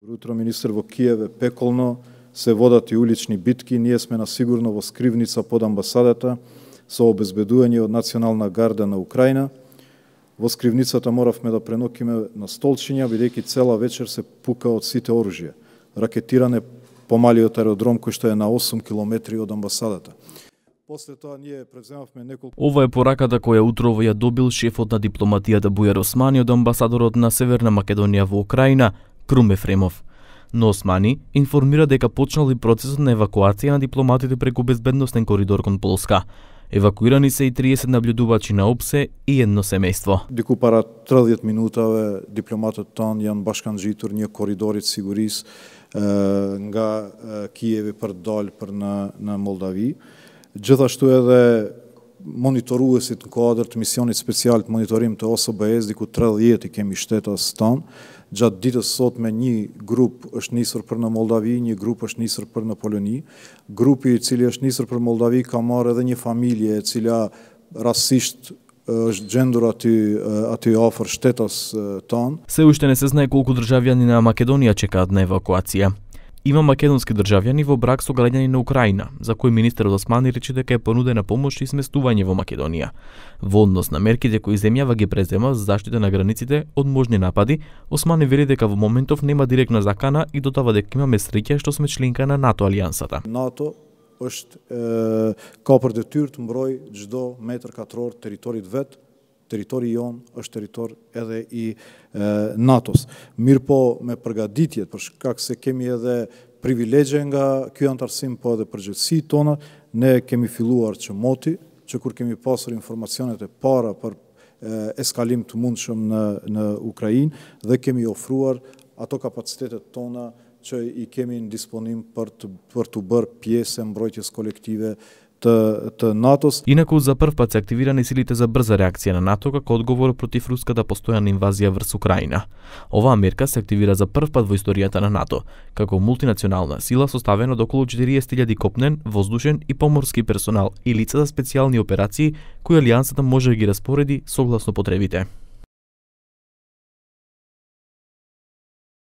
Утро министер во Киев е пеколно, се водат и улични битки, ние сме на сигурно во скривница под амбасадата со обезбедување од Национална гарда на Украина. Во скривницата моравме да пренокиме на столчиња, бидејќи цела вечер се пука од сите оружја. Ракетиране по малиот аеродром кој што е на 8 километри од амбасадата. После тоа ние преземавме неколку... Ова е пораката која утрово ја добил шефот на дипломатијата Бујар Османи од амбасадорот на Северна Македонија во Украина, Крум Ефремов. Но Османи информира дека почнал и процесот на евакуација на дипломатите преку безбедносен коридор кон Полска. Евакуирани се и 30 наблюдувачи на ОПСЕ и едно семејство. Дику пара 30 минутаве дипломатот тон Јан Башканџитур ние коридорит сигурис nga Kijevi për dalë për në Moldavi. Gjithashtu edhe monitoruesit në kuadër të misionit special të monitorim të OSBE-s, diku 30 i kemi shtetas tonë. Gjatë ditës sot me një grup është nisur për në Moldavi, një grup është nisur për në Poloni. Grupi i cili është nisur për Moldavi ka marrë edhe një familje e cila rastësisht është gjendur aty afër shtetas tonë. Се уште не се знае колку државјани на Македонија чекаат на евакуација. Има македонски државјани во брак со граѓани на Украина, за кои министерот Османи рече дека е понудена помош и сместување во Македонија. Во однос на мерките кои земјава ги презема за заштита на границите од можни напади, Османи вели дека во моментов нема директна закана и додава дека имаме среќа што сме членка на НАТО алијансата. НАТО është ka për detyrë të mbroj çdo metër katror territorit vet. Territori jon është territor edhe i NATO-s. Mirë po me përgatitjet, për shkak se kemi edhe privilegje nga ky antarësim, po edhe përgjegjësitë tona, ne kemi filluar që moti, që kur kemi pasur informacionet e para për eskalim të mundshëm në Ukrainë dhe kemi ofruar ato kapacitetet tona që i kemi në disponim për të bërë pjesë e mbrojtjes kolektive të NATO-s. Инаку за прв пат се активирани силите за брза реакција на НАТО како одговор против руската постојана инвазија врз Украина. Оваа мерка се активира за прв пат во историјата на НАТО, како мултинационална сила составена од околу 40.000 копнен, воздушен и поморски персонал и лица за специјални операции кои алијансата може да ги распореди согласно потребите.